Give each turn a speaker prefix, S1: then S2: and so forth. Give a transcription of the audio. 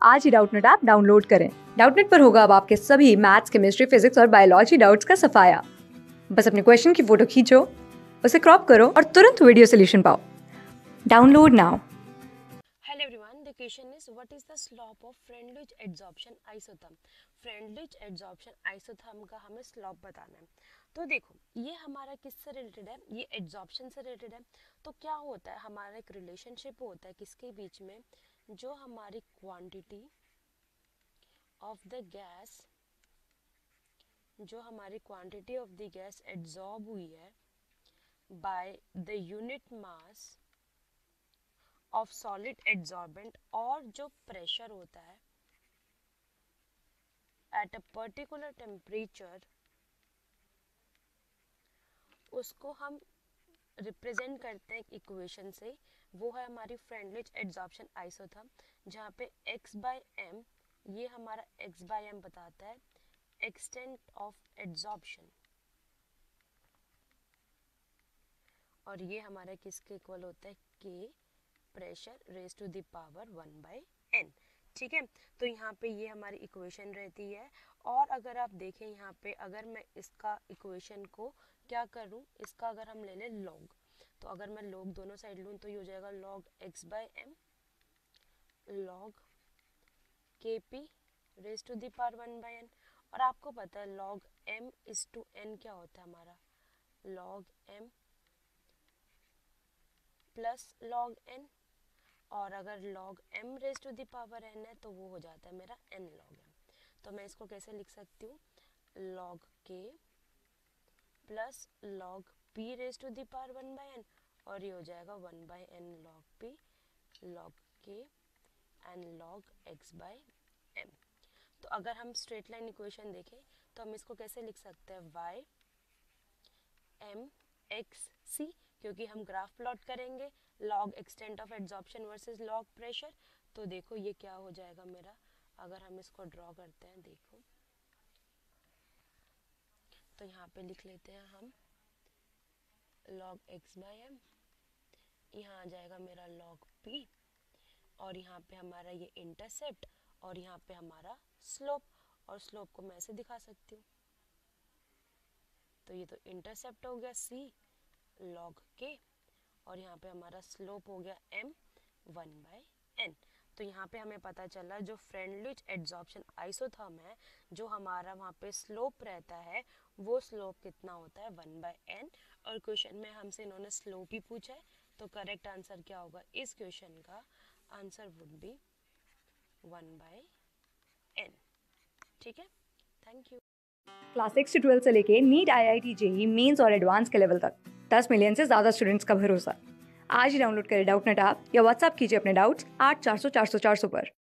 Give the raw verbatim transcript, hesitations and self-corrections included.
S1: आज ही Doubtnut app download करें। डाउटनेट पर होगा अब आपके सभी मैथ्स, केमिस्ट्री, फिजिक्स और बायोलॉजी डाउट्स का सफाया। बस अपने क्वेश्चन की फोटो खींचो, उसे क्रॉप करो और तुरंत वीडियो सोल्यूशन पाओ। Download now.
S2: Hello everyone, the question is what is the slope of Freundlich adsorption isotherm? Freundlich adsorption isotherm का हमें स्लोप बताना है। तो देखो ये हमारा किससे रिलेटेड है, ये एड्जॉर्प्शन से रिलेटेड है। तो क्या होता है, हमारा एक रिलेशनशिप होता है किसके बीच में, जो हमारी क्वांटिटी ऑफ द गैस जो हमारी quantity of the gas adsorb हुई है by the unit mass of solid adsorbent, और जो प्रेशर होता है एट अ पर्टिकुलर टेम्परेचर, उसको हम रिप्रेजेंट करते हैं इक्वेशन से। वो है हमारी फ्रेंडलिच एड्जॉर्प्शन आइसोथर्म, जहाँ पे x बाय एम, ये हमारा x बाय एम बताता है एक्सटेंट ऑफ एड्जॉर्प्शन, और ये हमारा किसके इक्वल होता है, k pressure raise to the power one by n. ठीक है, तो यहाँ पे ये हमारी इक्वेशन रहती है। और अगर आप देखें यहाँ पे, अगर मैं इसका इक्वेशन को क्या करूँ, इसका अगर हम ले लें लॉग, तो अगर मैं लॉग दोनों साइड लूँ तो ये हो जाएगा log x by m log k p raise to the power one by n. और आपको पता है log m is to n क्या होता है हमारा, log m plus log n, और अगर log m raise to the power n है तो वो हो जाता है मेरा n log m। तो मैं इसको कैसे लिख सकती हूँ, log k plus log p raise to the power one by n, और ये हो जाएगा one by n log p log k and log x by m। तो अगर हम स्ट्रेट लाइन इक्वेशन देखें तो हम इसको कैसे लिख सकते हैं, y m x c, क्योंकि हम ग्राफ प्लॉट करेंगे log extent of adsorption versus log pressure. तो देखो ये क्या हो जाएगा मेरा, अगर हम इसको ड्रॉ करते हैं, देखो तो यहाँ पे लिख लेते हैं हम लॉग एक्स बाई एम, यहाँ आ जाएगा मेरा लॉग पी, और यहाँ पे हमारा ये इंटरसेप्ट, और यहाँ पे हमारा स्लोप, और स्लोप को मैं ऐसे दिखा सकती हूँ। तो ये तो इंटरसेप्ट हो गया सी लॉग के, और यहाँ पे हमारा स्लोप हो गया m वन बाई एन। तो यहाँ पे हमें पता चला जो फ्रेंडलिच एड्जॉर्प्शन आइसोथर्म है, जो हमारा वहाँ पे स्लोप रहता है, वो स्लोप कितना होता है, वन बाई एन। और क्वेश्चन में हमसे इन्होंने स्लोप ही पूछा है, तो करेक्ट आंसर क्या होगा, इस क्वेश्चन का answer would be one by n. ठीक है, थैंक यू।
S1: क्लास सिक्स से ट्वेल्थ से लेके NEET, I I T, JEE Mains और एडवांस के लेवल तक दस मिलियन से ज्यादा स्टूडेंट्स का भरोसा। आज ही डाउनलोड करें डाउटनेट ऐप या व्हाट्सएप कीजिए अपने डाउट्स आठ चार सौ चार सौ चार सौ पर।